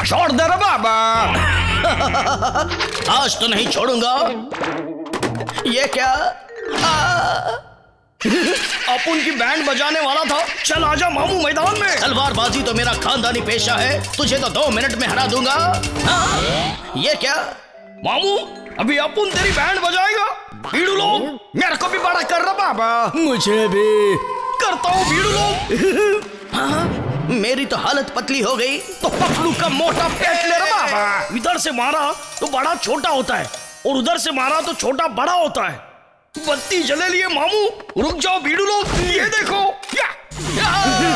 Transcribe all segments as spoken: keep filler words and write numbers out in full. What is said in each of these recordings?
छोड़ दे रे बाबा। आज तो नहीं छोड़ूंगा। ये क्या? अपन की बैंड बजाने वाला था। चल आजा मामू मैदान में। तलवारबाजी तो मेरा खानदानी पेशा है, तुझे तो दो मिनट में हरा दूंगा। ये क्या? मामू अभी अपन तेरी बैंड बजाएगा। भीड़ू लोग मेरे को भी बड़ा कर रहा बाबा। मुझे भी करता हूँ भीड़ू लोग। हाँ, मेरी तो हालत पतली हो गई तो पतलू का मोटा पेट ले रहा बाबा। इधर से मारा तो बड़ा छोटा होता है और उधर से मारा तो छोटा बड़ा होता है। बत्ती जले लिए मामू। रुक जाओ भीड़ू लोग, ये देखो। या, या,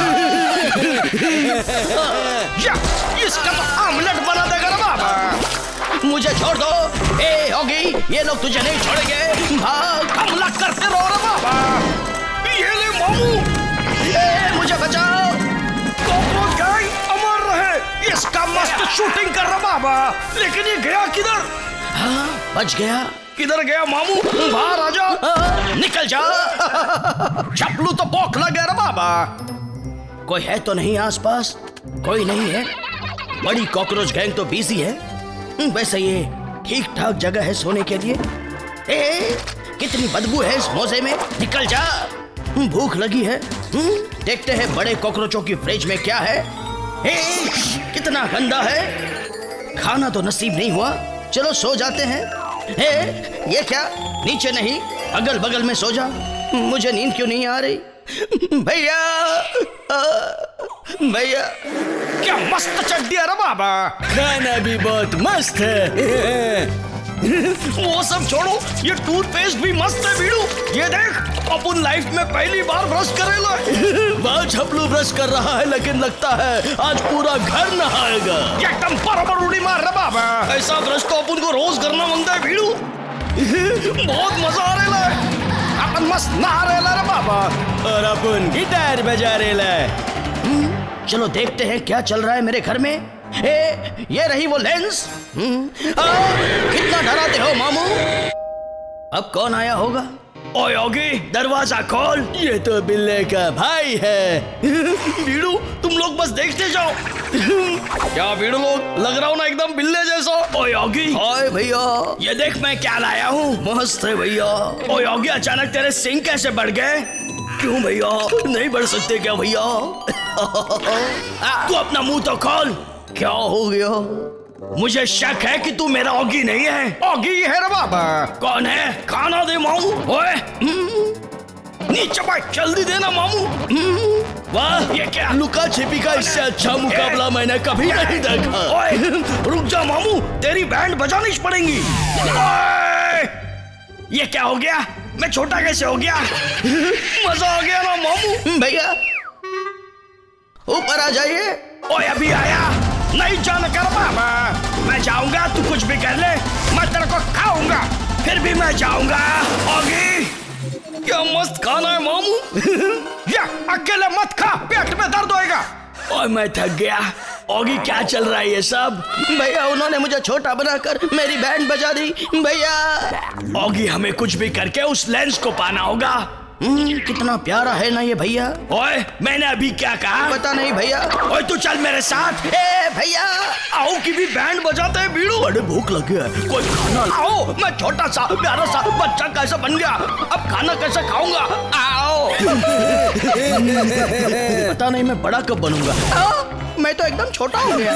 या, इसका तो आमलेट बना देगा ना बाबा। मुझे छोड़ दो। ए होगी, ये लोग तुझे नहीं छोड़ेंगे। भाग, हमला करते रहो रे बाबा। ये ले मामू, ए मुझे बचाओ। कॉकरोच गैंग अमर रहे। इसका मस्त शूटिंग कर रहा बाबा, लेकिन ये गया किधर? हाँ, बच गया। किधर गया मामू? बाहर आजा। निकल जा। चपलू तो बौखला गया रे बाबा। कोई है तो नहीं आसपास? कोई नहीं है। बड़ी कॉकरोच गैंग तो बिजी है। वैसे ये ठीक ठाक जगह है सोने के लिए। ए, कितनी बदबू है इस मोजे में। निकल जा। भूख लगी है। देखते हैं बड़े कॉकरोचों की फ्रिज में क्या है। ए, कितना गंदा है। खाना तो नसीब नहीं हुआ। चलो सो जाते हैं। ए, ये क्या? नीचे नहीं, अगल बगल में सो जा। मुझे नींद क्यों नहीं आ रही? भैया, भैया, क्या मस्त चड्डी है रे बाबा। खाना भी बहुत मस्त है। वो सब छोड़ो, ये टूथपेस्ट भी मस्त है भीड़ू। ये देख, अपन लाइफ में पहली बार ब्रश करेला। बाल छपलू ब्रश कर रहा है, लेकिन लगता है आज पूरा घर नहाएगा। एकदम बराबर उड़ी मार रहा बाबा। ऐसा ब्रश तो अपन को रोज करना बनता है भीड़ू। बहुत मजा आ रहा है। अपन मस्त नहा रहा है बाबा और अपन गिटार बजा रहा है। चलो देखते हैं क्या चल रहा है मेरे घर में। ए, ये रही वो लेंस। आ, कितना डराते हो मामू। अब कौन आया होगा? ओए योगी, दरवाजा खोल। ये तो बिल्ले का भाई है। भीड़ू तुम लोग बस देखते जाओ। क्या भीड़ू लोग, लग रहा हूँ ना एकदम बिल्ले जैसा। ओ योगी। ओए भैया, ये देख मैं क्या लाया हूँ। मस्त है भैया। ओ योगी, अचानक तेरे सिंग कैसे बढ़ गए? क्यों भैया, नहीं बढ़ सकते क्या भैया? तू अपना मुंह तो खोल। क्या हो गया? मुझे शक है कि तू मेरा ऑगी नहीं है। ऑगी है रे बाबा। कौन है? खाना दे मामू। ओए नीचे बैठ, जल्दी देना मामू। वाह, ये क्या? लुका छिपी का इससे अच्छा मुकाबला मैंने कभी नहीं देखा। ओए रुक जा मामू, तेरी बैंड बजानी पड़ेगी। ओए ये क्या हो गया? मैं छोटा कैसे हो गया? मजा आ गया ना मामू। भैया ऊपर आ जाइए। ओए अभी आया। नहीं जान कर बाबा, मैं जाऊंगा, तू कुछ भी कर ले, मैं तेरे को खाऊंगा, फिर भी मैं जाऊंगा। ऑगी, क्या मस्त खाना है मामू। या अकेले मत खा, पेट में दर्द होएगा। ओए मैं थक गया। ऑगी क्या चल रहा है ये सब? भैया उन्होंने मुझे छोटा बनाकर मेरी बैंड बजा दी। भैया ऑगी, हमें कुछ भी करके उस लेंस को पाना होगा। कितना प्यारा है ना ये भैया। ओए मैंने अभी क्या कहा? पता नहीं भैया। ओए तू चल मेरे साथ। ए भैया, आओ की भी बैंड बजाते हैं भीड़ू। बड़े भूख लगी है, कोई खाना लाओ। मैं छोटा सा प्यारा सा बच्चा कैसे बन गया, अब खाना कैसे खाऊंगा? आओ। पता नहीं मैं बड़ा कब बनूंगा। आओ, मैं तो एकदम छोटा हो गया।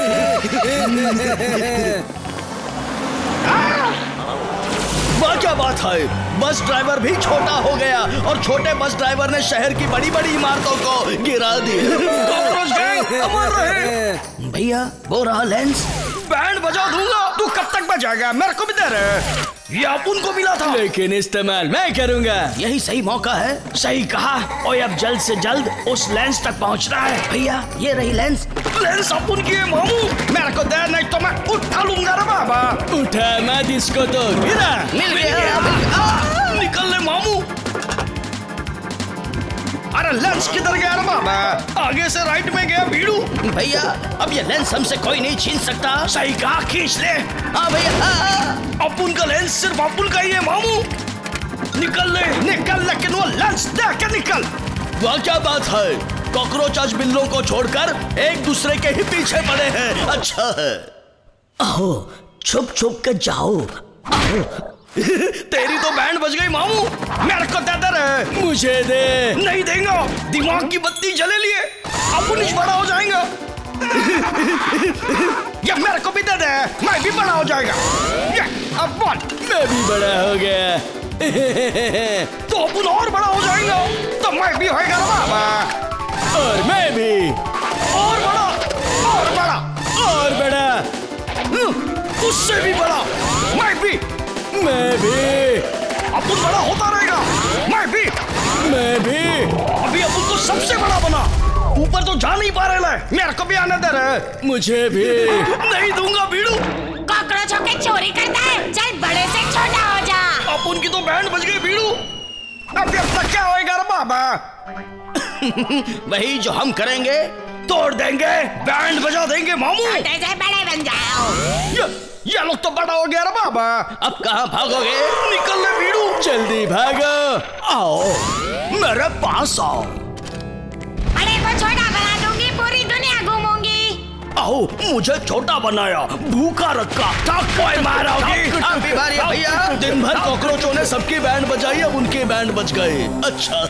वाह क्या बात है, बस ड्राइवर भी छोटा हो गया और छोटे बस ड्राइवर ने शहर की बड़ी बड़ी इमारतों को गिरा दी। कॉकरोच गैंग अमर रहे। भैया वो रहा लेंस। बैंड बजा दूंगा। तू कब तक बजाएगा? मेरे को भी दे रहे। ये अपन को मिला था, लेकिन इस्तेमाल मैं करूंगा। यही सही मौका है। सही कहा। और अब जल्द से जल्द उस लेंस तक पहुंचना है। भैया ये रही लेंस। लेंस अपन की है मामू। मेरे को दे, नहीं तो मैं उठा लूंगा रे बाबा। उठा मत इसको तो। मिल गया। निकल ले मामू। अरे लेंस किधर गया रे बाबा? आगे से राइट में गया भीड़ू। भैया अब ये लेंस हमसे कोई नहीं छीन सकता। सही कहा, खींच ले। हाँ भैया, अपन का लेंस सिर्फ अपन का ही है मामू। निकल ले, निकल, लेकिन वो लेंस दे के निकल। वाह क्या बात है, कॉकरोच आज बिल्लों को छोड़कर एक दूसरे के ही पीछे पड़े हैं। अच्छा है। आओ छुप छुप के जाओ। आओ। तेरी तो बैंड बज गई मामू। मेरे को दे दे। मुझे दे। नहीं देंगे, दिमाग की बत्ती जले लिए अपन बड़ा हो जाएगा। या मेरे को भी दे दे, मैं भी बड़ा हो जाएगा। अब बोल। मैं भी बड़ा हो गया। तो अपन और बड़ा हो जाएगा, तो मैं भी होएगा ना बाबा। और मैं भी और बड़ा और बड़ा और बड़ा, उससे भी बड़ा। मैं भी मैं भी अपन बड़ा होता रहेगा। मैं भी मैं भी अभी अपन तो सबसे बड़ा बना, ऊपर तो जा नहीं पा रहे। मेरे को भी आने दे रहे। मुझे भी नहीं दूंगा बीड़ू। कॉकरोचों के चोरी करता है, चल बड़े से छोटा हो जा। अपन की तो बैंड बज गई बीड़ू। अभी अब तक क्या होएगा रे बाबा? वही जो हम करेंगे, तोड़ देंगे, बैंड बजा देंगे मामू। छोटे से बड़े बन जाओ। ये, ये लोग तो बड़ा हो गया रे बाबा। अब कहाँ भागोगे? निकल ले बीड़ू, जल्दी भागो। आओ मेरे पास आओ। बड़े को छोटा बना दूंगी, पूरी दुनिया घूमूंगी। आओ, मुझे छोटा बनाया, भूखा रखा, कोई मारोगी। भैया दिन भर कॉकरोचों ने सबकी बैंड बजाई, अब उनके बैंड बज गए। अच्छा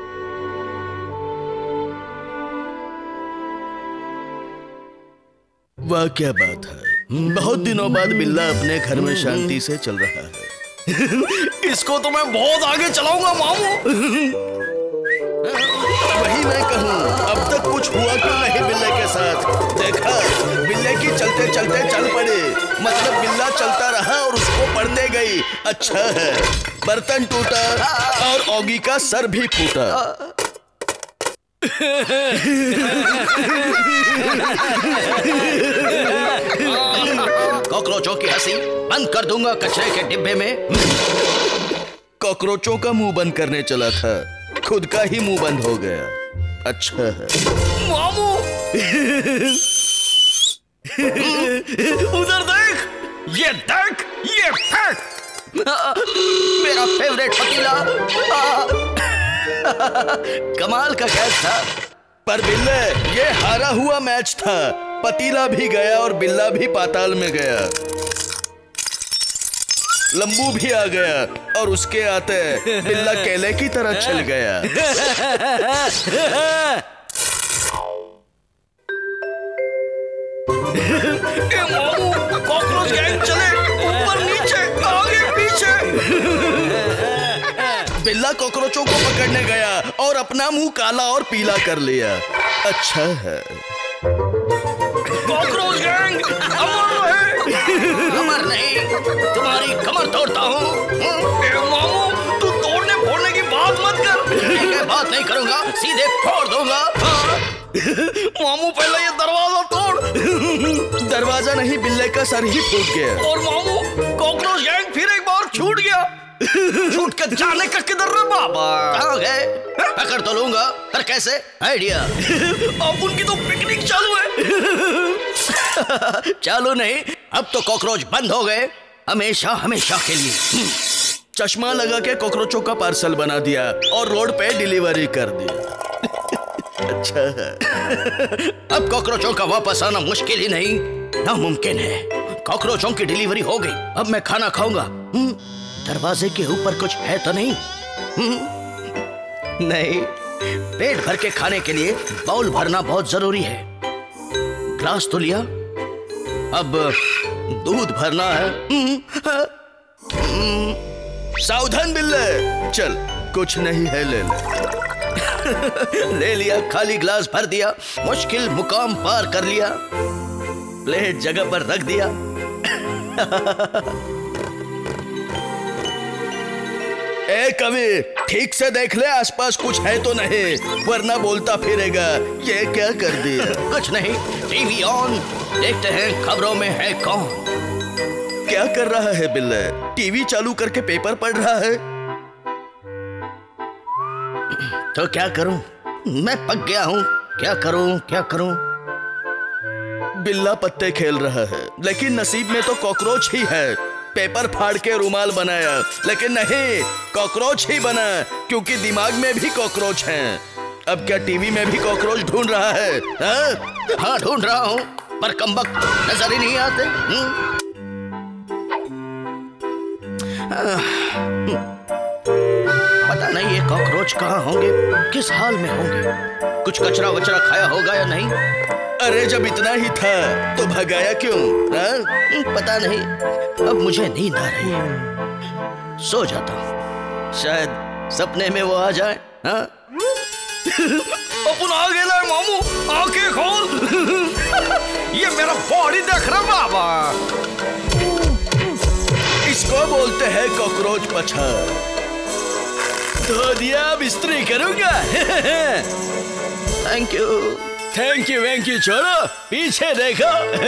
वाह क्या बात है। बहुत दिनों बाद बिल्ला अपने घर में शांति से चल रहा है। इसको तो मैं बहुत आगे चलाऊंगा मामू। वही मैं कहूँ, अब तक कुछ हुआ क्यों नहीं बिल्ले के साथ? देखा, बिल्ले की चलते चलते चल पड़े, मतलब बिल्ला चलता रहा और उसको पड़ते गई। अच्छा है, बर्तन टूटा और ऑगी का सर भी फूटा। कॉकरोचों की हंसी बंद कर दूंगा कचरे के डिब्बे में। कॉकरोचों का मुंह बंद करने चला था, खुद का ही मुंह बंद हो गया। अच्छा है मामू। उधर देख, ये देख, ये फेंक। मेरा फेवरेट पतीला। कमाल का कैच था, पर बिल्ले ये हारा हुआ मैच था। पतीला भी गया और बिल्ला भी पाताल में गया। लंबू भी आ गया और उसके आते बिल्ला केले की तरह छिल गया। कॉकरोच गैंग चले, ऊपर नीचे आगे पीछे। बिल्ला कॉकरोचों को पकड़ने गया और अपना मुंह काला और पीला कर लिया। अच्छा है, कॉकरोच गैंग अमर रहे। अमर नहीं, तुम्हारी कमर तोड़ता हूँ। मामू तू तोड़ने फोड़ने की बात मत कर। ठीक है, बात नहीं करूंगा, सीधे फोड़ दूंगा। मामू पहले ये दरवाजा तोड़। दरवाजा नहीं, बिल्ले का सर ही फूट गया। और मामू कॉकरोच गैंग फिर एक बार छूट गया। छूट के जाने का किधर रे बाबा? कहाँ गए? पकड़ तो लूंगा, पर कैसे? आइडिया। अब उनकी तो पिकनिक चालू है। चालू नहीं, अब तो कॉकरोच बंद हो गए, हमेशा हमेशा के लिए। चश्मा लगा के कॉकरोचों का पार्सल बना दिया और रोड पे डिलीवरी कर दी। अच्छा है। अब कॉकरोचों का वापस आना मुश्किल ही नहीं, नामुमकिन है। कॉकरोचों की डिलीवरी हो गई, अब मैं खाना खाऊंगा। दरवाजे के ऊपर कुछ है तो नहीं? नहीं, पेट भर के खाने के लिए बाउल भरना बहुत जरूरी है। ग्लास तो लिया, अब दूध भरना है। सावधान बिल्ले, चल कुछ नहीं है, ले ले। ले लिया, खाली ग्लास भर दिया, मुश्किल मुकाम पार कर लिया, प्लेट जगह पर रख दिया। ए कबीर, ठीक से देख ले आसपास कुछ है तो नहीं, वरना बोलता फिरेगा। ये क्या कर दिया? कुछ नहीं, टीवी ऑन, देखते हैं खबरों में है कौन। क्या कर रहा है बिल्ले? टीवी चालू करके पेपर पढ़ रहा है। तो क्या करूं? मैं पक गया हूं, क्या करूं क्या करूं? बिल्ला पत्ते खेल रहा है, लेकिन नसीब में तो कॉकरोच ही है। पेपर फाड़ के रुमाल बनाया, लेकिन नहीं, कॉकरोच ही बना, क्योंकि दिमाग में भी कॉकरोच हैं। अब क्या टीवी में भी कॉकरोच ढूंढ रहा है? हाँ, हाँ ढूंढ रहा हूँ, पर कमबख्त नजर ही नहीं आते। पता नहीं ये कॉकरोच कहाँ होंगे, किस हाल में होंगे, कुछ कचरा वचरा खाया होगा या नहीं। अरे जब इतना ही था तो भगाया क्यों? हाँ? पता नहीं, अब मुझे नींद आ रही है, सो जाता हूँ, शायद सपने में वो आ जाए। हाँ? अपन आ गया मामू, आंखें खोल। ये मेरा बॉडी देख रहा बाबा। इसको बोलते हैं कॉकरोच पछाड़। धो दिया, बिस्तरी करूंगा। Thank you thank you thank you. छोड़ो, पीछे देखो।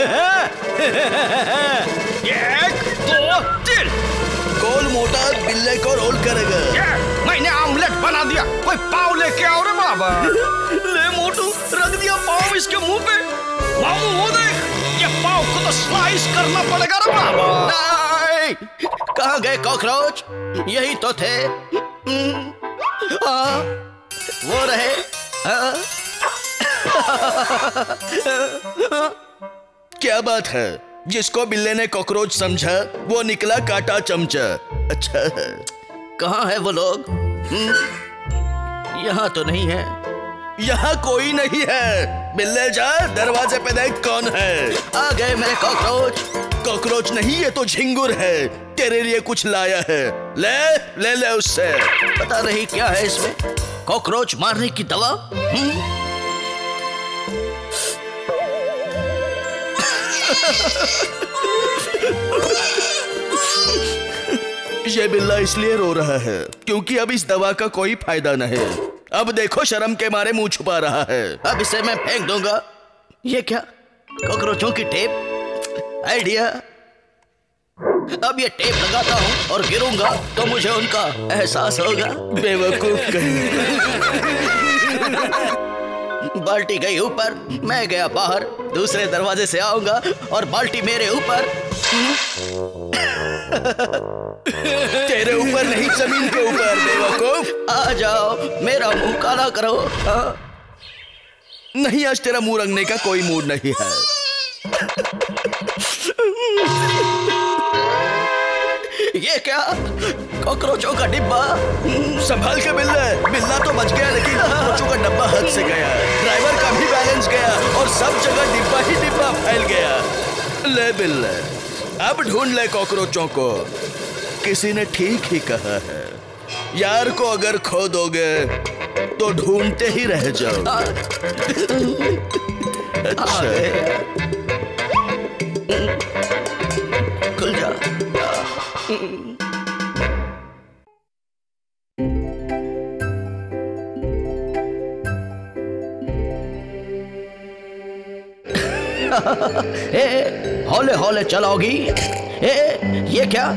एक दो तीन। गोल मोटा बिल्ले को रोल करेगा। ये मैंने आमलेट बना दिया, कोई पाव लेके आओ रे बाबा। ले मोटू, रख दिया पाव इसके मुंह पे। मामू वो देख, ये पाव को तो स्लाइस करना पड़ेगा रे बाबा। कहाँ गए कॉकरोच? यही तो थे। आ, वो रहे। आ, क्या बात है, जिसको बिल्ले ने कॉकरोच समझा वो निकला काटा चमचा। अच्छा है, कहाँ है वो लोग? यहाँ तो नहीं है। यहाँ कोई नहीं है। बिल्ले जा, दरवाजे पे देख कौन है। आ गए मेरे कॉकरोच। कॉकरोच नहीं, ये तो झिंगुर है, तेरे लिए कुछ लाया है। ले ले ले उससे। पता नहीं क्या है इसमें, कॉकरोच मारने की दवा। हुँ? ये बिल्ला इसलिए रो रहा है क्योंकि अब इस दवा का कोई फायदा नहीं। अब देखो, शर्म के मारे मुंह छुपा रहा है। अब इसे मैं फेंक दूंगा। ये क्या, कॉकरोचों की टेप? आइडिया। अब ये टेप लगाता हूँ और गिरूंगा तो मुझे उनका एहसास होगा। बेवकूफ कहीं। बाल्टी गई ऊपर, मैं गया बाहर, दूसरे दरवाजे से आऊंगा और बाल्टी मेरे ऊपर। तेरे ऊपर नहीं, जमीन के ऊपर। बेवकूफ, आ जाओ, मेरा मुंह काला करो। आ? नहीं, आज तेरा मुंह रंगने का कोई मूड नहीं है। ये क्या, कॉकरोचों का डिब्बा? संभाल के बिल्ला। बिल्ला तो बच गया, लेकिन कॉकरोचों का डब्बा हाथ से गया। ड्राइवर का भी बैलेंस गया और सब जगह डिब्बा ही डिब्बा फैल गया। ले बिल्ला, अब ढूंढ ले कॉकरोचों को। किसी ने ठीक ही कहा है, यार को अगर खो दोगे तो ढूंढते ही रह जाओ। अच्छा, खुल जा। ए, हौले हौले चलाओगी? ए, ये क्या?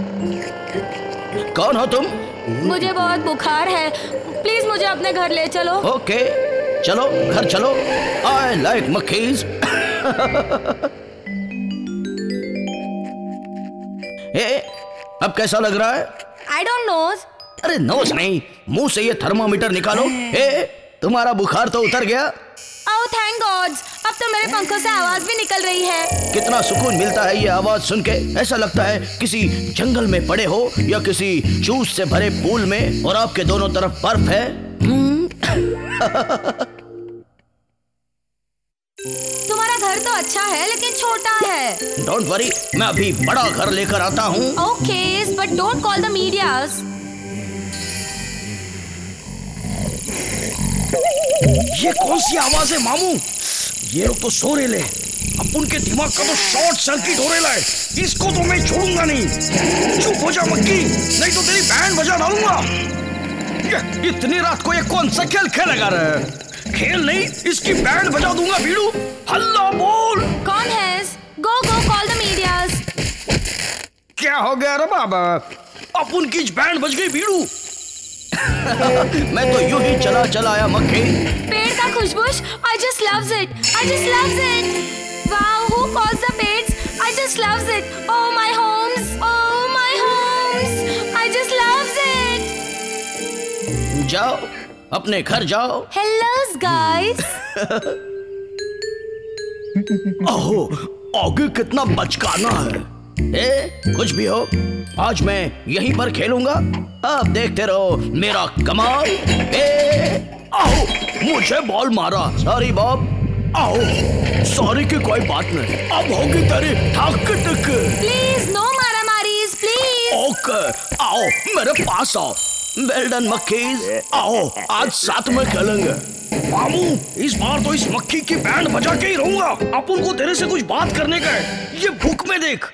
कौन हो तुम? मुझे बहुत बुखार है, प्लीज मुझे अपने घर ले चलो। ओके, चलो घर चलो। I like मक्खीज। ए, अब कैसा लग रहा है? I don't knows. अरे नोज नहीं, मुंह से ये थर्मामीटर निकालो। ए, तुम्हारा बुखार तो उतर गया। ओह थैंक गॉड, अब तो मेरे पंखों से आवाज भी निकल रही है। कितना सुकून मिलता है ये आवाज सुन के। ऐसा लगता है किसी जंगल में पड़े हो या किसी जूस से भरे पूल में और आपके दोनों तरफ बर्फ है। तुम्हारा घर तो अच्छा है लेकिन छोटा है। डोंट वरी, मैं अभी बड़ा घर लेकर आता हूँ। Okay, but don't call the medias. ये कौन सी आवाज है मामू? ये लोग तो सो रहे ले। अपन के दिमाग का तो शॉर्ट सर्किट हो रहा है। इसको तो मैं छोड़ूंगा नहीं। चुप हो जा मक्की, नहीं तो तेरी बैंड बजा डालूंगा। ये इतनी रात को ये कौन सा खेल खेलेगा रे? खेल नहीं, इसकी बैंड बजा दूंगा। भीड़ू, हल्ला बोल। कौन है? Go go call the medias. क्या हो गया रे बाबा? अपन की बैंड बज गई भीड़ू। मैं तो यूं ही चला चला आया मक्खी। पेड़ का खुशबूश, I just loves it. I just loves it. Wow, who calls the pets? I just loves it. Oh my homes, oh my homes. I just loves it. जाओ, अपने घर जाओ। Hello guys. ओहो, ऑगी कितना बचकाना है। ए, कुछ भी हो, आज मैं यहीं पर खेलूंगा। अब देखते रहो मेरा कमाल। ए, आओ, मुझे बॉल मारा। Sorry Bob. आओ, सॉरी की कोई बात नहीं। अब होगी तेरी ठक टक। प्लीज नो मारामारीज प्लीज। ओके, आओ मेरे पास आओ। वेल डन मक्खीज। आओ आज साथ में खेलेंगे। मामू, इस बार तो इस मक्खी की बैंड बजा के ही रहूंगा। अपन को तेरे से कुछ बात करने का है। ये बुक में देख।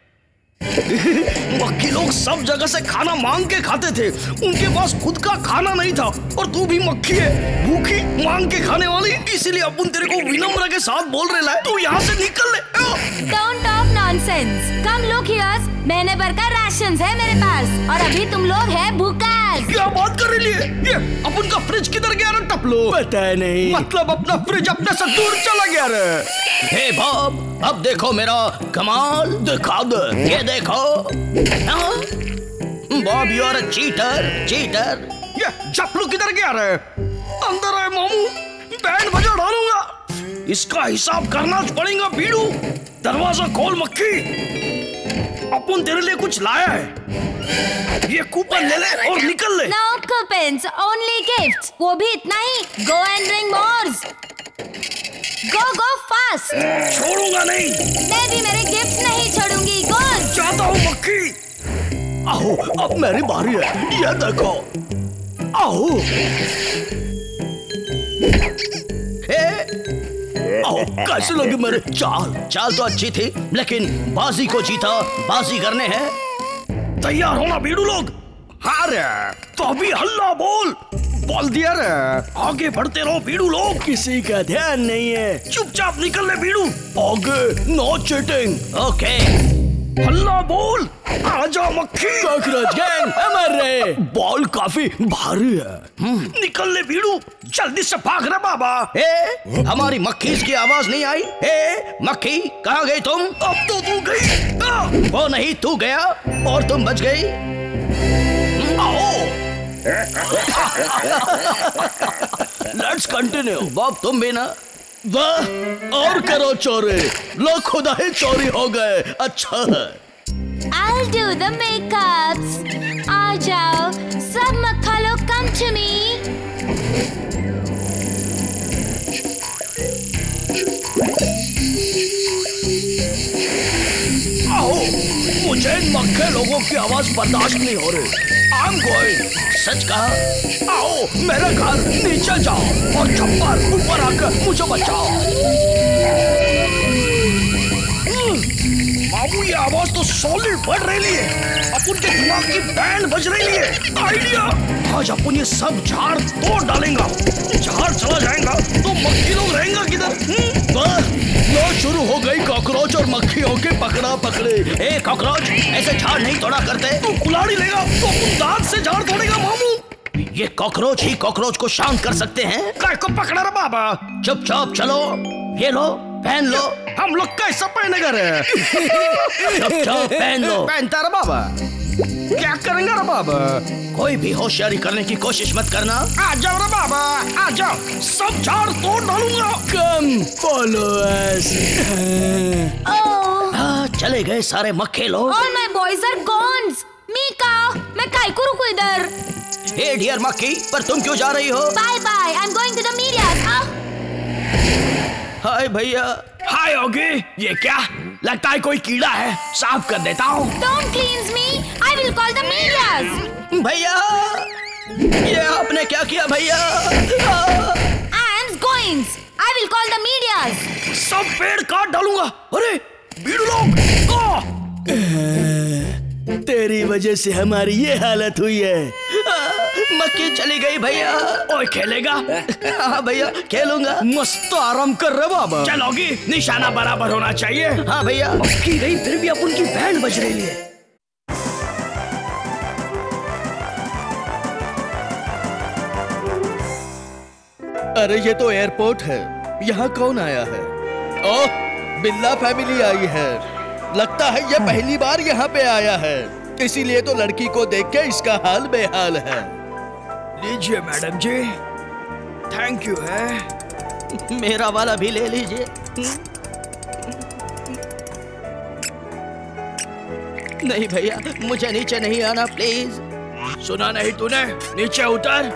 मक्खी लोग सब जगह से खाना मांग के खाते थे। उनके पास खुद का खाना नहीं था, और तू भी मक्खी है, भूखी मांग के खाने वाली। इसीलिए अपन तेरे को विनम्र के साथ बोल रहे हैं, तू यहाँ से निकल ले। Don't talk nonsense. Come look here. महीने भर का राशन है मेरे पास, और अभी तुम लोग हैं भूखास। क्या बात कर रही है? ये अपन का फ्रिज किधर गया रे टपलो? पता नहीं। मतलब अपना फ्रिज अपने से दूर चला गया रे। हे बॉब, अब देखो मेरा कमाल। दिखा दे, ये देखो। Bob you are a cheater, cheater. ये चपलू किधर गया रे? अंदर है मामू, बैंड बजा डालूंगा। इसका हिसाब करना पड़ेगा बीड़ू। दरवाजा खोल मक्खी, अपन तेरे लिए कुछ लाया है। ये कूपन ले ले और निकल ले। No coupons, only gifts. वो भी इतना ही। Go and bring more. Go go fast. छोड़ूंगा नहीं। मैं भी मेरे गिफ्ट्स नहीं छोड़ूंगी। Go. जाता हूँ मक्खी। आओ, अब मेरी बारी है। ये देखो। आओ। आओ, कैसे लगी मेरे चाल? चाल तो अच्छी थी, लेकिन बाजी को जीता बाजी करने हैं। तैयार होना बीड़ू लोग। हाँ रे, तो अभी हल्ला बोल। बोल दिया रे। आगे बढ़ते रहो बीड़ू लोग। किसी का ध्यान नहीं है। चुपचाप निकल ले बीड़ू। आगे नो चीटिंग। ओके, हल्ला बोल। आजा मक्खी। कॉकरोच गैंग हमारे। बॉल काफी भारी है। निकल ले बीड़ू, जल्दी से भाग रे बाबा। ए, हमारी मक्खी की आवाज नहीं आई। ए, मक्खी कहाँ गई तुम? अब तो तू गई। आ! वो नहीं, तू गया और तुम बच गई। आओ। Let's continue. बॉब तुम भी ना। वाह, और करो चोरी। लो खुदा ही चोरी हो गए। अच्छा है। I'll do the makeups. आ जाओ, सब मक्खा लोग come to me. आओ, मुझे इन मक्खे लोगों की आवाज बर्दाश्त नहीं हो रही। I'm going। सच कहा। आओ मेरे घर नीचे जाओ और छप्पर ऊपर आकर मुझे बचाओ। मामू, ये आवाज तो सॉलिड बढ़ रही है। अपन के दिमाग की बैंड बज रही है। आइडिया, आज अपन ये सब झाड़ तोड़ डालेंगा। झाड़ चला जाएगा तो मक्खी लोग रहेंगे किधर? लो शुरू हो गई कॉकरोच और मक्खियों के पकड़ा पकड़े। ए कॉकरोच, ऐसे झाड़ नहीं तोड़ा करते। तू कुल्हाड़ी लेगा तो अपन दांत से झाड़ तोड़ेगा मामू। ये कॉकरोच ही कॉकरोच को शांत कर सकते हैं। काय को पकड़ा रे बाबा। चुपचाप चलो। ये लो, पहन लो। हम लोग कैसा पहनेगा रे? चुपचाप पहन लो। पहनता रे बाबा। क्या करेंगे रे बाबा? कोई भी होशियारी करने की कोशिश मत करना। आ जाओ रे बाबा, आ जाओ, सब झाड़ तोड़ डालूंगा। Come follow us. Oh. हाँ, चले गए सारे मक्खे लोग। All my boys are gone. Mika, मैं काय को रुकूं इधर? हे डियर मक्खी, पर तुम क्यों जा रही हो? Bye bye. I'm going to the media. Ah. हाय भैया। हाय ओगी, ये क्या? लगता है कोई कीड़ा है। साफ कर देता हूँ। Don't cleanse me. I will call the media. भैया, ये आपने क्या किया भैया? I am going. I will call the media. सब पेड़ काट डालूंगा। अरे बीड़ू लोग, आ! तेरी वजह से हमारी ये हालत हुई है। मक्खी चली गई भैया। ओए खेलेगा? हाँ भैया, खेलूंगा। मस्त आराम कर रहे बाबा। चलोगी, निशाना बराबर होना चाहिए। हाँ भैया। मक्खी गई फिर भी अपन की बैंड बज रही है। अरे ये तो एयरपोर्ट है। यहाँ कौन आया है? ओह, बिल्ला फैमिली आई है। लगता है ये पहली बार यहाँ पे आया है, इसीलिए तो लड़की को देख के इसका हाल बेहाल है। लीजिए मैडम जी, थैंक यू है। मेरा वाला भी ले लीजिए। नहीं भैया, मुझे नीचे नहीं आना प्लीज। सुना नहीं तूने? नीचे उतर।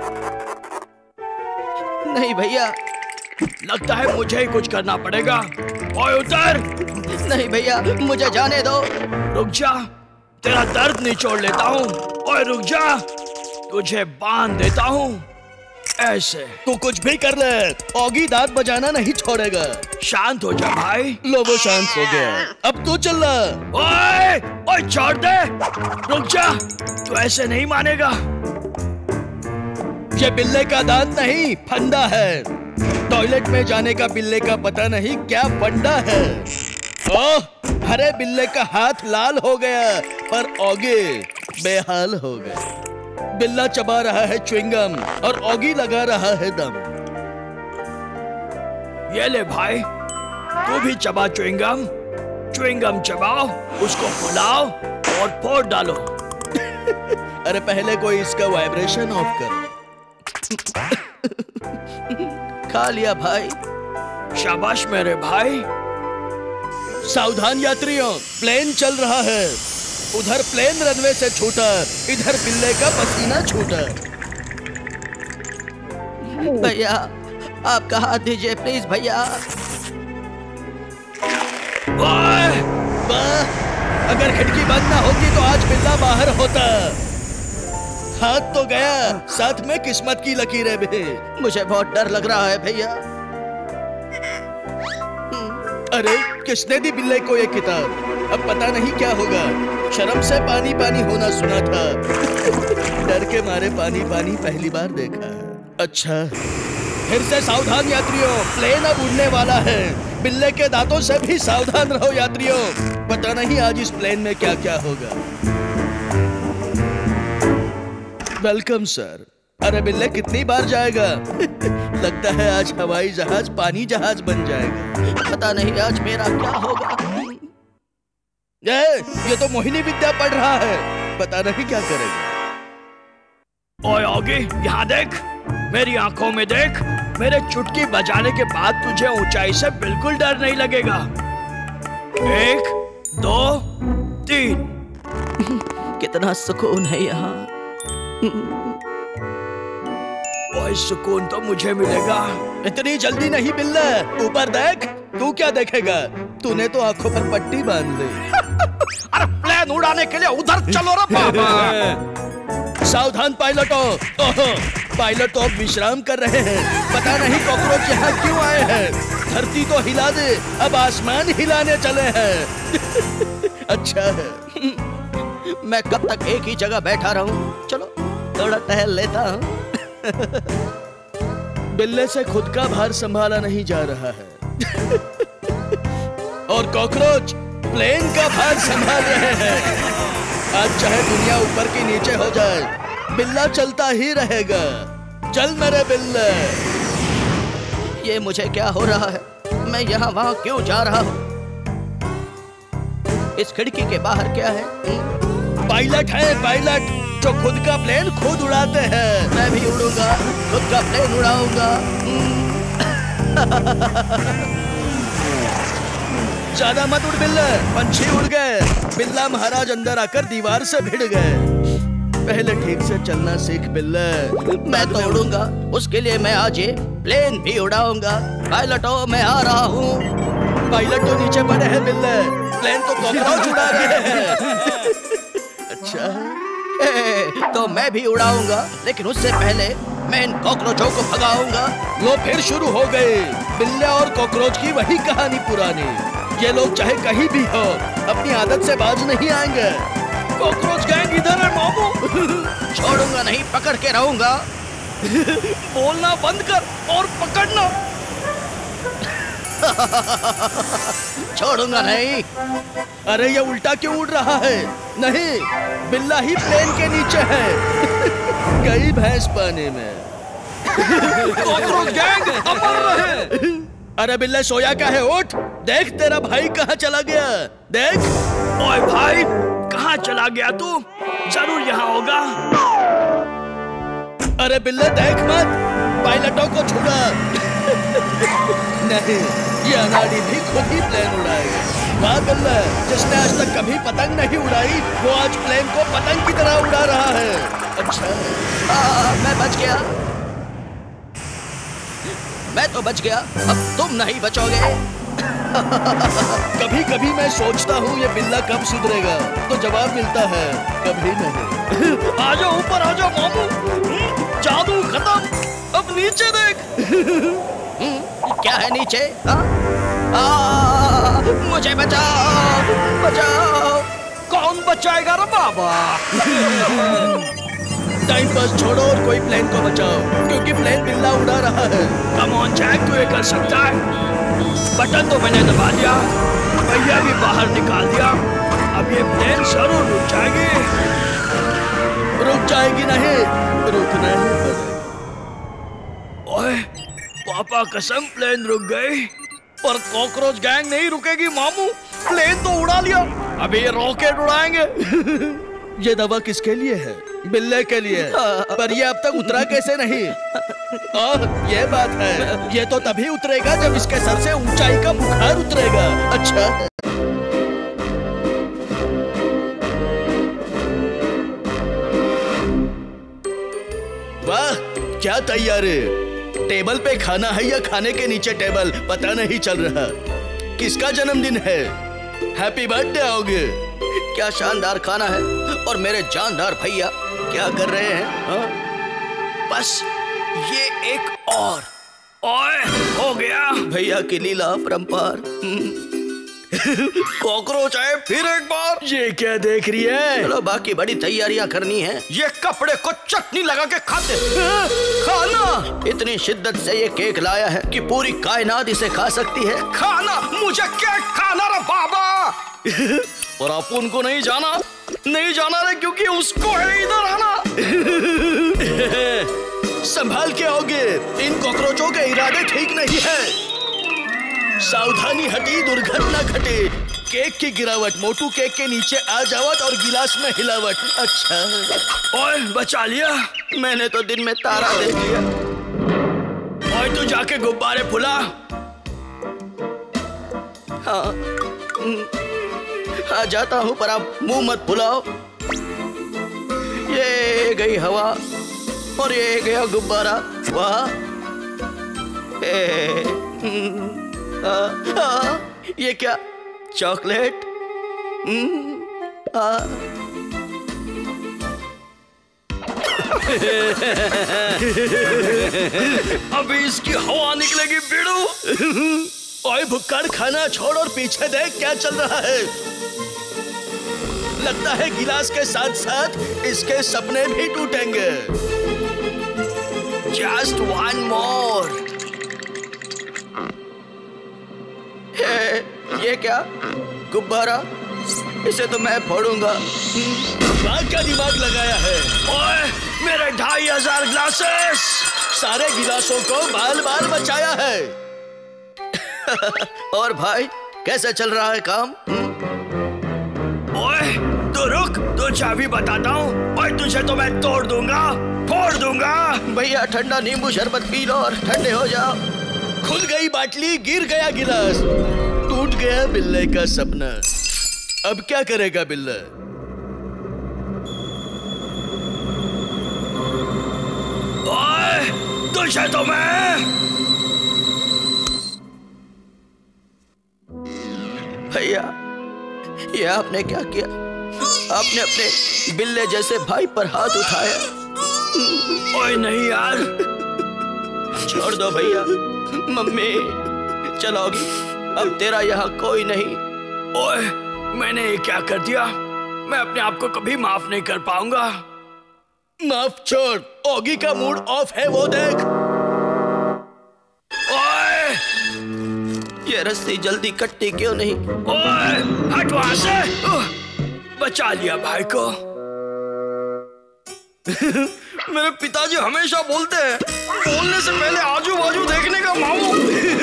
नहीं भैया। लगता है मुझे ही कुछ करना पड़ेगा। ओए उतर। नहीं भैया, मुझे जाने दो। रुक जा, तेरा दर्द निचोड़ लेता हूँ। ओए रुक जा, तुझे बांध देता हूँ ऐसे। तू कुछ भी कर ले, ऑगी दांत बजाना नहीं छोड़ेगा। शांत हो जा भाई। लो वो शांत हो गया, अब तू चल रहा। ओए ओए छोड़ दे, रुक जा, तू ऐसे नहीं मानेगा। ये बिल्ले का दांत नहीं, फंदा है। टॉयलेट में जाने का बिल्ले का पता नहीं क्या फंडा है। ओह, अरे बिल्ले का हाथ लाल हो गया, पर ऑगी बेहाल हो गए। बिल्ला चबा रहा है च्युइंगम और ऑगी लगा रहा है दम। ये ले भाई, तू भी चबा च्युइंगम। च्युइंगम चबाओ, उसको फुलाओ और फोड़ डालो। अरे पहले कोई इसका वाइब्रेशन ऑफ कर। खा लिया भाई। शाबाश मेरे भाई। सावधान यात्रियों, प्लेन चल रहा है। उधर प्लेन रनवे से छूटा, इधर बिल्ले का पसीना छूटा। भैया, आपका हाथ दीजिए प्लीज भैया। वाह, अगर खिड़की बंद ना होती तो आज बिल्ला बाहर होता। हाथ तो गया, साथ में किस्मत की लकीरें भी। मुझे बहुत डर लग रहा है भैया। अरे किसने दी बिल्ले को ये किताब? अब पता नहीं क्या होगा। शर्म से पानी पानी होना सुना था। डर के मारे पानी पानी पहली बार देखा। अच्छा, फिर से सावधान यात्रियों, प्लेन अब उड़ने वाला है। बिल्ले के दांतों से भी सावधान रहो यात्रियों, पता नहीं आज इस प्लेन में क्या क्या होगा। Welcome sir. अरे बिल्ले कितनी बार जाएगा? लगता है आज हवाई जहाज पानी जहाज बन जाएगा। पता नहीं आज मेरा क्या होगा। ये, ये तो मोहिनी विद्या पढ़ रहा है, पता नहीं क्या करेगा। ओए ऑगी, यहाँ देख, मेरी आंखों में देख। मेरे चुटकी बजाने के बाद तुझे ऊंचाई से बिल्कुल डर नहीं लगेगा। एक, दो, तीन। कितना सुकून है यहाँ। ओए सुकून तो मुझे मिलेगा। इतनी जल्दी नहीं बिल्ला, ऊपर देख। तू क्या देखेगा? तूने तो आंखों पर पट्टी बांध ली। अरे प्लेन उड़ाने के लिए उधर चलो रे बाबा। सावधान पायलटों। ओहो, पायलट तो अब विश्राम कर रहे हैं। पता नहीं कॉकरोच यहाँ क्यों आए हैं। धरती तो हिला दे, अब आसमान हिलाने चले हैं। अच्छा है, मैं कब तक एक ही जगह बैठा रहूं? चलो थोड़ा टहल लेता हूं। बिल्ले से खुद का भार संभाला नहीं जा रहा है। और कॉकरोच प्लेन का भार संभाल रहे हैं। आज चाहे दुनिया ऊपर की नीचे हो जाए, बिल्ला चलता ही रहेगा। चल मेरे बिल्ले। ये मुझे क्या हो रहा है? मैं यहाँ वहाँ क्यों जा रहा हूँ? इस खिड़की के बाहर क्या है? पायलट है, पायलट जो खुद का प्लेन खुद उड़ाते हैं। मैं भी उड़ूंगा, खुद का प्लेन उड़ाऊंगा। ज्यादा मत उड़ बिल्ला, पंछी उड़ गए। बिल्ला महाराज अंदर आकर दीवार से भिड़ गए। पहले ठीक से चलना सीख बिल्ला। मैं तो उड़ूंगा, उसके लिए मैं आज ये प्लेन भी उड़ाऊंगा। पायलटों, मैं आ रहा हूँ। पायलट तो नीचे पड़े हैं बिल्ला, प्लेन तो कॉकरोच उड़ा रहे हैं। अच्छा है, तो मैं भी उड़ाऊंगा, लेकिन उससे पहले मैं इन कॉकरोचों को भगाऊंगा। लो फिर शुरू हो गए बिल्ले और कॉकरोच की वही कहानी पुरानी। ये लोग चाहे कहीं भी हो, अपनी आदत से बाज नहीं आएंगे। कॉकरोच गैंग इधर है मामू। छोड़ूंगा नहीं, पकड़ के रहूंगा। बोलना बंद कर और पकड़ना। छोड़ूंगा नहीं। अरे ये उल्टा क्यों उड़ रहा है? नहीं, बिल्ला ही प्लेन के नीचे है। गई भैंस पानी में। कॉकरोच गैंग अमर रहे। अरे बिल्ले सोया क्या है? उठ, देख तेरा भाई कहाँ चला गया। देख। ओए भाई, कहाँ चला गया तू? जरूर यहाँ होगा। अरे बिल्ले देख मत, पायलटों को छुड़ा। नहीं, ये अनाड़ी भी खुद ही प्लेन उड़ाएगा। वाह बिल्ला, जिसने आज तक कभी पतंग नहीं उड़ाई वो आज प्लेन को पतंग की तरह उड़ा रहा है। अच्छा, आ, मैं बच गया, मैं तो बच गया, अब तुम नहीं बचोगे। कभी कभी मैं सोचता हूँ ये बिल्ला कब सुधरेगा, तो जवाब मिलता है कभी नहीं। आजा ऊपर आजा मामू, जादू खत्म, अब नीचे देख। क्या है नीचे? आ, आ, मुझे बचाओ, बचाओ। कौन बचाएगा रे बाबा? टाइम पास छोड़ो और कोई प्लेन को बचाओ, क्योंकि प्लेन बिल्ला उड़ा रहा है। कम ऑन जैक, तू ये कर सकता है। बटन तो मैंने दबा दिया, भैया भी बाहर निकाल दिया, अब ये प्लेन जरूर रुक जाएगी। रुक जाएगी नहीं, रुकना ही पड़ेगा। ओए, पापा कसम प्लेन रुक गई, पर कॉकरोच गैंग नहीं रुकेगी मामू। प्लेन तो उड़ा लिया, अभी ये रॉकेट उड़ाएंगे। ये दवा किसके लिए है? बिल्ले के लिए, पर ये अब तक उतरा कैसे नहीं? आ, ये बात है, ये तो तभी उतरेगा जब इसके सर से ऊंचाई का बुखार उतरेगा। अच्छा, वाह क्या तैयारी! टेबल पे खाना है या खाने के नीचे टेबल, पता नहीं चल रहा। किसका जन्मदिन है? हैप्पी बर्थडे आओगे। क्या शानदार खाना है, और मेरे जानदार भैया क्या कर रहे हैं? हा? बस ये एक और। ओए, हो गया भैया की लीला अपरंपार। कॉकरोच आए फिर एक बार। ये क्या देख रही है? चलो बाकी बड़ी तैयारियां करनी है। ये कपड़े को चटनी लगा के खाते खाना। इतनी शिद्दत से ये केक लाया है कि पूरी कायनात इसे खा सकती है। खाना? मुझे केक खाना रे बाबा। और आप उनको नहीं जाना, नहीं जाना रे, क्योंकि उसको है इधर आना। संभाल के आओगे, इन कॉकरोचों के इरादे ठीक नहीं है। सावधानी हटी, दुर्घटना घटे। केक की गिरावट, मोटू केक के नीचे आ जावट और गिलास में हिलावट। अच्छा, ओए बचा लिया। मैंने तो दिन में तारा देख लिया। ओए तू जाके गुब्बारे फुला। हाँ, हाँ जाता हूँ, पर आप मुंह मत फुलाओ। ये गई हवा और ये गया गुब्बारा। वाह, आ, आ, ये क्या? चॉकलेट? अभी इसकी हवा निकलेगी बिड़ू। ओए भुक्कड़, खाना छोड़ और पीछे देख क्या चल रहा है। लगता है गिलास के साथ साथ इसके सपने भी टूटेंगे। Just one more. ये क्या? गुब्बारा? इसे तो मैं फोड़ूंगा। क्या दिमाग लगाया है? ओए, मेरे ढाई हजार ग्लासेस। सारे गिलासों को बाल बाल बचाया है। और भाई कैसे चल रहा है काम? ओए तो रुक, तो चाबी बताता हूँ। ओए तुझे तो मैं तोड़ दूंगा, फोड़ दूंगा। भैया ठंडा नींबू शरबत पी लो और ठंडे हो जाओ। खुल गई बाटली, गिर गया गिलास, टूट गया बिल्ले का सपना। अब क्या करेगा बिल्ला? ओए तुझे तो मैं। भैया ये आपने क्या किया? आपने अपने बिल्ले जैसे भाई पर हाथ उठाया। ओए नहीं यार, छोड़ दो भैया। मम्मी चलोगी? अब तेरा यहाँ कोई नहीं। ओए मैंने ये क्या कर दिया? मैं अपने आप को कभी माफ नहीं कर पाऊंगा। माफ छोड़, ओगी का मूड ऑफ है, वो देख। ओए ये रस्सी जल्दी कटती क्यों नहीं? ओए हट वहां से। बचा लिया भाई को। मेरे पिताजी हमेशा बोलते हैं, बोलने से पहले आजू बाजू देखने का मामू।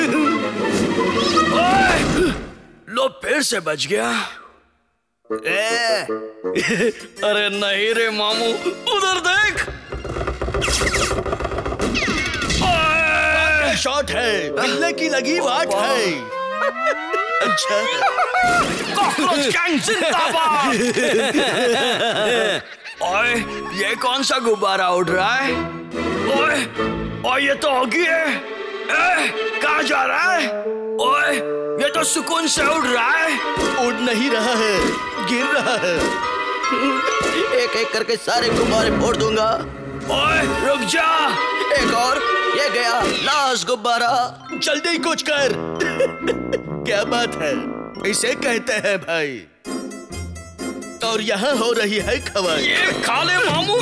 ओए लो फिर से बच गया। ए, अरे नहीं रे मामू, उधर देख। शॉट है, बिल्ले की लगी वाट है। अच्छा कॉकरोच गैंग जिंदाबाद। ओए ये कौन सा गुब्बारा उड़ रहा है? ओए ओए ये तो ऑगी है। ए, कहाँ जा रहा है? ओए ये तो सुकून से उड़ रहा है। उड़ नहीं रहा है, गिर रहा है। एक एक करके सारे गुब्बारे फोड़ दूंगा। ओए रुक जा। एक और, ये गया लास्ट गुब्बारा। जल्दी कुछ कर। क्या बात है, इसे कहते हैं भाई। और यहाँ हो रही है खवाई। ये खा ले मामू।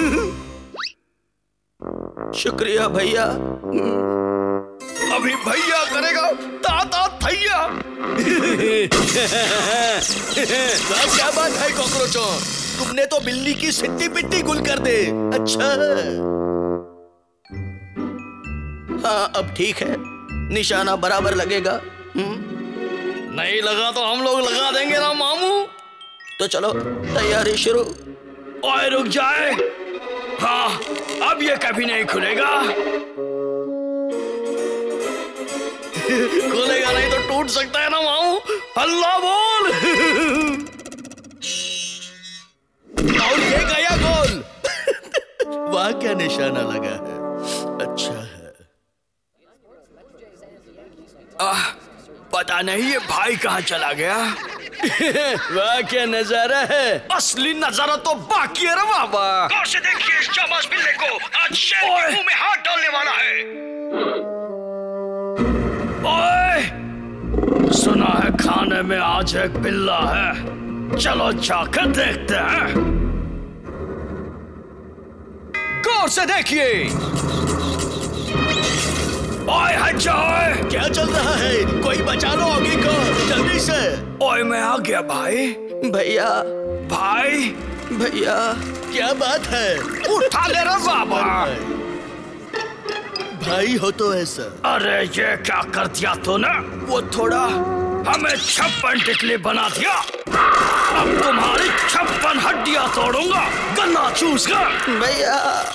शुक्रिया भैया। अभी भैया करेगा ताता थैया। क्या बात है कॉकरोचों, तुमने तो बिल्ली की सिट्टी पिट्टी गुल कर दे। अच्छा हाँ अब ठीक है, निशाना बराबर लगेगा। नहीं लगा तो हम लोग लगा देंगे ना मामू। तो चलो तैयारी शुरू। ओए रुक जाए। हाँ अब ये कभी नहीं खुलेगा। खुलेगा नहीं तो टूट सकता है ना मामू। अल्लाह बोल। और ये गया गोल। वहां क्या निशाना लगा है। अच्छा है। आह, पता नहीं ये भाई कहाँ चला गया। वाह क्या नजारा है। असली नजारा तो बाकी है रे बाबा। गौर से देखिए इस जाबाज बिल्ले को, आज शेर के मुंह में हाथ डालने वाला है। ओए सुना है खाने में आज एक बिल्ला है, चलो जाकर देखते हैं। गौर से देखिए। ओए हट जाओ। क्या चल रहा है, कोई बचा लो ऑगी को जल्दी से। ओए मैं आ गया भाई। भैया भाई भैया क्या बात है, उठा ले रे बाबा। भाई हो तो ऐसा। अरे ये क्या कर दिया तूने। वो थोड़ा हमें छप्पन टिकली बना दिया। अब तुम्हारी छप्पन हड्डियां तोड़ूंगा गन्ना चूस कर। भैया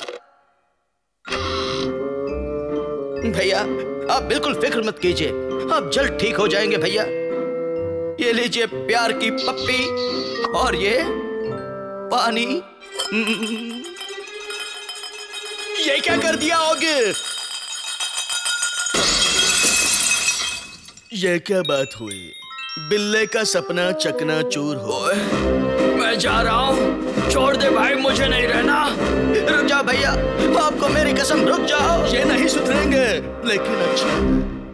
भैया आप बिल्कुल फिक्र मत कीजिए, आप जल्द ठीक हो जाएंगे भैया। ये लीजिए प्यार की पप्पी और ये पानी। ये क्या कर दिया होगे। ये क्या बात हुई, बिल्ले का सपना चकना चूर हो। मैं जा रहा हूँ, छोड़ दे भाई, मुझे नहीं रहना। रुक जाओ भैया, आपको मेरी कसम, रुक जाओ। ये नहीं सुधरेंगे, लेकिन अच्छा